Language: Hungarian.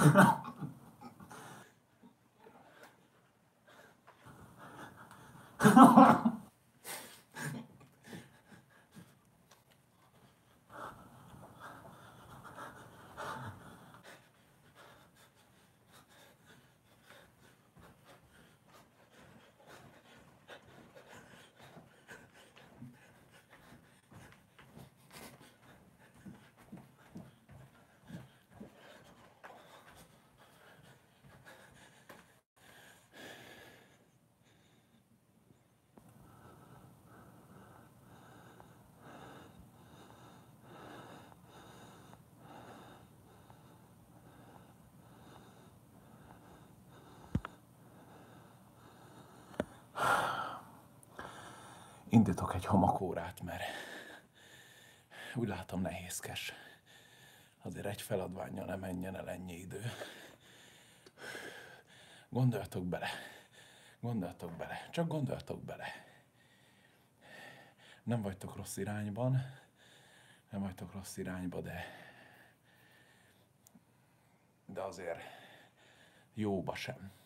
Indítok egy homakórát, mert úgy látom nehézkes. Azért egy feladvánnyal nem menjen el ennyi idő. Gondoljatok bele, csak gondoljatok bele. Nem vagytok rossz irányba, de azért jóba sem.